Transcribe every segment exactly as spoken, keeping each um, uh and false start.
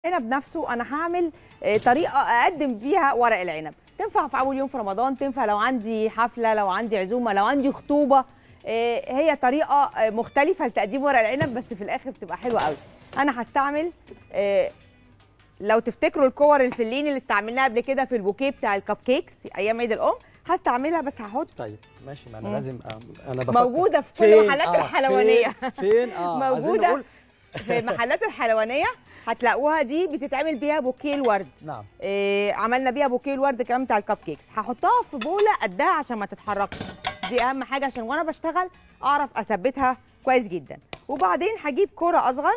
العنب نفسه انا هعمل طريقه اقدم بيها ورق العنب. تنفع في اول يوم في رمضان، تنفع لو عندي حفله، لو عندي عزومه، لو عندي خطوبه. هي طريقه مختلفه لتقديم ورق العنب، بس في الاخر بتبقى حلوه قوي. انا هستعمل، لو تفتكروا الكور الفلين اللي استعملناها قبل كده في البوكيه بتاع الكب كيكس ايام عيد الام، هستعملها بس هحط. طيب ماشي، ما انا لازم انا بفكر موجوده في كل محلات آه الحلوانيه. فين, فين اه موجوده نقول في المحلات الحلوانيه هتلاقوها، دي بتتعمل بيها بوكيه الورد. نعم. إيه عملنا بيها بوكيه الورد كمان بتاع الكب كيكس. هحطها في بوله قدها عشان ما تتحركش، دي اهم حاجه عشان وانا بشتغل اعرف اثبتها كويس جدا. وبعدين هجيب كوره اصغر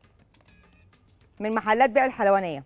من محلات بيع الحلوانيه.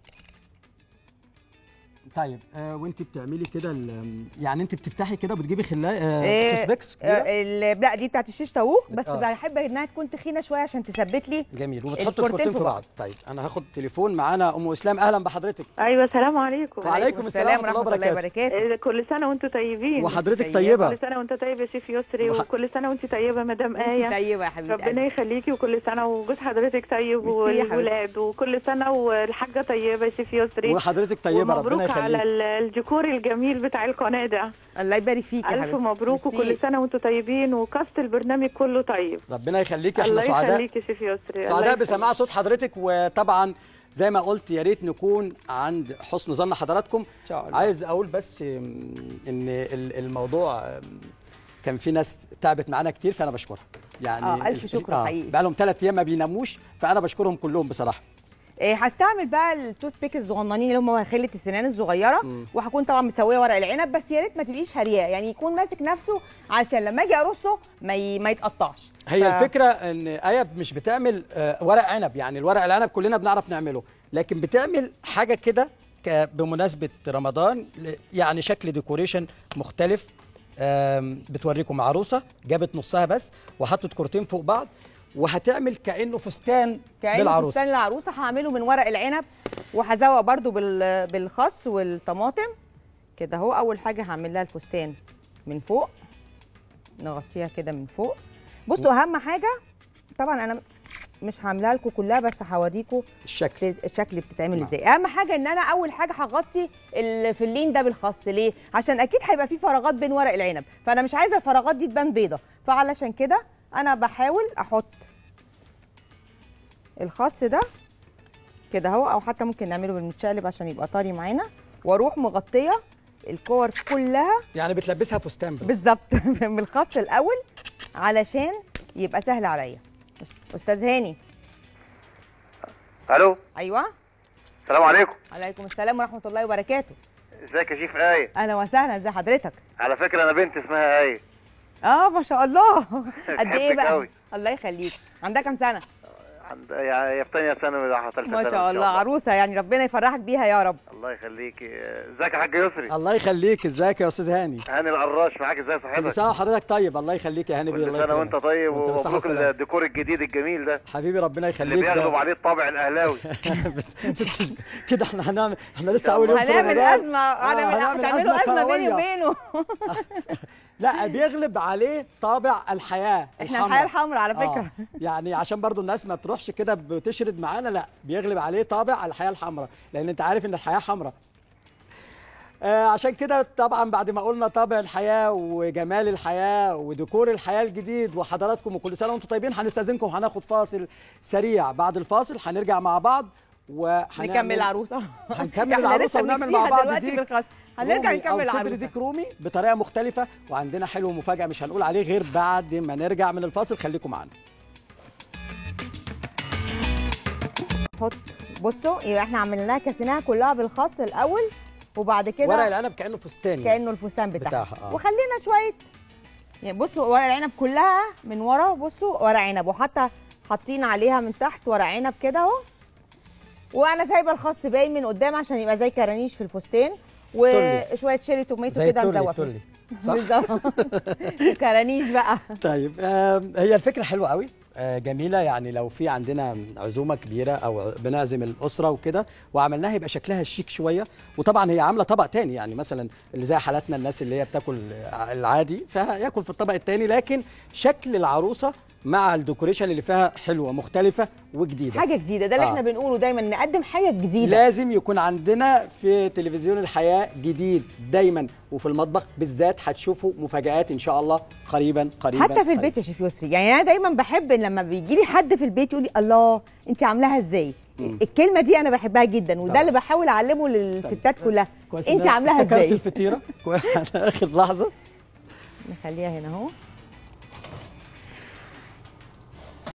طيب آه وانت بتعملي كده يعني انت بتفتحي كده وبتجيبي خلايه آه إيه كيسبكس آه لا دي بتاعت الشيش طاووق، بس آه. بحب انها تكون تخينه شويه عشان تثبت لي. جميل. وبتحط الكورتين في بعض. طيب انا هاخد تليفون معانا ام اسلام. اهلا بحضرتك. ايوه السلام عليكم. وعليكم السلام ورحمه الله وبركاته. كل سنه وانتم طيبين. وحضرتك طيبه. كل سنه وانت طيب يا شيف يسري، وح... وكل سنه وانت طيبه مدام ايه. طيبه يا حبيبتي. ربنا يخليكي، وكل سنه وجوز حضرتك طيب والولاد، وكل سنه والحاجه طيبه يا شيف يسري. وحضرتك طيبه ربنا يخليكي. على الديكور الجميل بتاع القناه ده. الله يبارك فيك يا حبيبتي. الف مبروك وكل سنه وانتم طيبين، وكاست البرنامج كله طيب. ربنا يخليكي. احنا سعداء. الله يخليكي يا شيف يسري. سعداء بسماع صوت حضرتك. وطبعا زي ما قلت يا ريت نكون عند حسن ظن حضراتكم ان شاء الله. عايز اقول بس ان الموضوع كان في ناس تعبت معانا كتير، فانا بشكرها يعني. اه الف شكر آه حقيقي. بقى لهم ثلاث ايام ما بيناموش، فانا بشكرهم كلهم بصراحه. إيه هستعمل بقى التوت بيك الصغننين اللي هم خله السنان الصغيره، وهكون طبعا مسويه ورق العنب، بس يا ريت ما تبقيش هرياه، يعني يكون ماسك نفسه علشان لما اجي ارصه ما ي... ما يتقطعش. هي ف... الفكره ان ايه مش بتعمل آه ورق عنب، يعني الورق العنب كلنا بنعرف نعمله، لكن بتعمل حاجه كده بمناسبه رمضان، يعني شكل ديكوريشن مختلف. بتوريكم عروسه جابت نصها بس وحطت كورتين فوق بعض، وهتعمل كانه فستان كأنه للعروسه. فستان للعروسه. هعمله من ورق العنب، وهزوق برده بال... بالخس والطماطم كده اهو. اول حاجه هعمل لها الفستان من فوق، نغطيها كده من فوق. بصوا اهم حاجه طبعا انا مش هعملها لكم كلها، بس هوريكم الشكل الشكل بتتعمل ازاي. اهم حاجه ان انا اول حاجه هغطي الفلين ده بالخس. ليه؟ عشان اكيد هيبقى فيه فراغات بين ورق العنب، فانا مش عايزه الفراغات دي تبان بيضه، فعلشان كده انا بحاول احط الخس ده كده اهو، او حتى ممكن نعمله بالمتشقلب عشان يبقى طري معانا، واروح مغطيه الكور كلها. يعني بتلبسها فستان بالظبط بالخس الاول علشان يبقى سهل عليا. استاذ هاني. الو. ايوه السلام عليكم. وعليكم السلام ورحمه الله وبركاته. ازيك يا شيف ايه؟ اهلا وسهلا. ازي حضرتك؟ على فكره انا بنت اسمها ايه. اه ما شاء الله. قد ايه بقى؟ قوي. الله يخليك. عندها كام سنه؟ عند يعني في ثانيه ثانوي ولا ثالثه ثانوي. ما شاء الله عروسه، يعني ربنا يفرحك بيها يا رب. الله يخليكي. ازيك يا حاج يسري؟ الله يخليك. ازيك يا استاذ هاني؟ هاني القراش معاك. ازاي صحتك؟ كل سنه وحضرتك طيب. الله يخليك يا هاني. كل سنه وانت طيب، ومبروك الديكور الجديد الجميل ده حبيبي. ربنا يخليك. اللي بيغلب عليه الطابع الاهلاوي. كده احنا هنعمل، احنا لسه اول يوم في رمضان. هنعمل ازمه. هنعمل ازمه, أزمة بيني وبينه. لا بيغلب عليه طابع الحياه احنا الحمرة. الحياه الحمراء على فكره. آه. يعني عشان برضو الناس ما تروحش كده بتشرد معانا، لا بيغلب عليه طابع الحياه الحمراء، لان انت عارف ان الحياه حمراء. آه عشان كده طبعا بعد ما قلنا طابع الحياه وجمال الحياه وديكور الحياه الجديد وحضراتكم وكل سنه وانتم طيبين، هنستاذنكم هناخد فاصل سريع. بعد الفاصل هنرجع مع بعض ونكمل العروسه. هنكمل العروسه ونعمل مع بعض ديك هنرجع نكمل العروسه، صدر ديك رومي بطريقه مختلفه، وعندنا حلو مفاجاه مش هنقول عليه غير بعد ما نرجع من الفاصل. خليكم معانا. حط بصوا، يبقى احنا عملناها كسيناها كلها بالخس الاول، وبعد كده ورق العنب كانه فستان، كانه الفستان بتاعها, بتاعها. آه. وخلينا شويه يعني. بصوا ورق العنب كلها من ورا، بصوا ورق عنب، وحتى حاطين عليها من تحت ورق عنب كده اهو، وانا سايبه الخس باين من قدام عشان يبقى زي كرانيش في الفستان، وشويه شيري توميتو كده نزوق فيه. بالظبط. كرانيش بقى. طيب آه هي الفكره حلوه قوي، آه جميله. يعني لو في عندنا عزومه كبيره او بنعزم الاسره وكده وعملناها يبقى شكلها شيك شويه. وطبعا هي عامله طبق تاني، يعني مثلا اللي زي حالاتنا الناس اللي هي بتاكل العادي فياكل في الطبق التاني، لكن شكل العروسه مع الديكوريشن اللي فيها حلوه مختلفه وجديده، حاجه جديده. ده اللي آه. احنا بنقوله دايما، نقدم حاجه جديده. لازم يكون عندنا في تلفزيون الحياه جديد دايما، وفي المطبخ بالذات هتشوفوا مفاجآت ان شاء الله قريبا قريبا حتى في قريبا. البيت يا شيف يسري. يعني انا دايما بحب إن لما بيجي لي حد في البيت يقول لي الله انت عاملاها ازاي. مم. الكلمه دي انا بحبها جدا، وده طبعا اللي بحاول اعلمه للستات كلها. انت عاملاها ازاي. افتكرت الفطيره اخر لحظه نخليها هنا اهو.